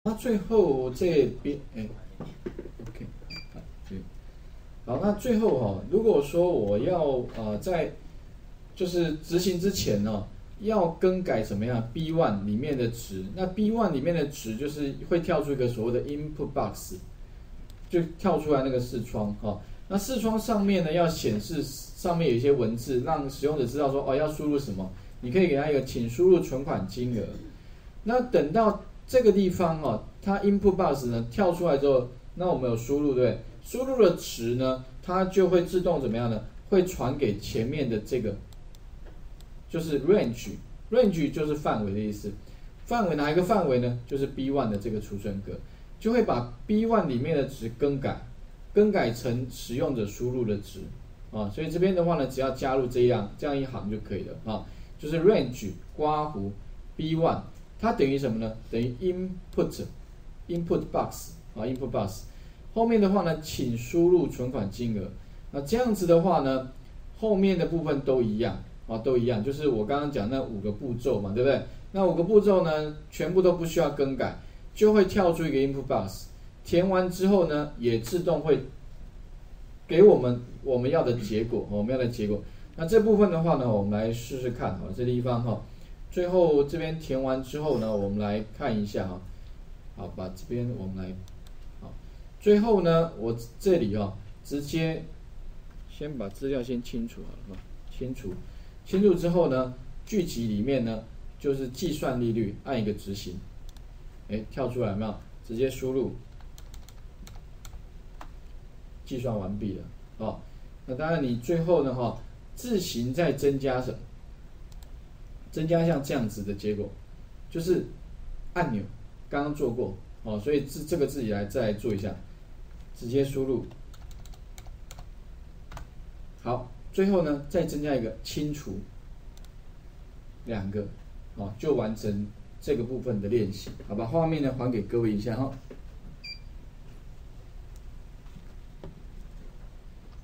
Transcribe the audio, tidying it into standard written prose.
那最后这边，OK，好，那最后如果说我要在就是执行之前要更改什么样 B1 里面的值，那 B1 里面的值就是会跳出一个所谓的 input box， 就跳出来那个视窗那视窗上面呢要显示上面有一些文字，让使用者知道说要输入什么，你可以给他一个请输入存款金额。那等到这个地方它 input box 呢跳出来之后，那我们有输入，对不对？输入的值呢，它就会自动怎么样呢？会传给前面的这个，就是 range 就是范围的意思。范围哪一个范围呢？就是 B1 的这个储存格，就会把 B1 里面的值更改成使用者输入的值所以这边的话呢，只要加入这样一行就可以了就是 range 刮弧 B1。它等于什么呢？等于 input box input box 后面的话呢，请输入存款金额。那这样子的话呢，后面的部分都一样都一样，就是我刚刚讲那5个步骤嘛，对不对？那5个步骤呢，全部都不需要更改，就会跳出一个 input box， 填完之后呢，也自动会给我们要的结果，那这部分的话呢，我们来试试看这地方最后这边填完之后呢，我们来看一下好，把这边我们来最后呢，我这里直接先把资料先清除好了清除之后呢，巨集里面呢就是计算利率，按一个执行，跳出来有没有？直接输入，计算完毕了那当然你最后呢自行再增加什么？增加像这样子的结果，就是按钮刚刚做过所以这个自己再来做一下，直接输入。好，最后呢再增加一个清除，2个就完成这个部分的练习，好吧？画面呢还给各位一下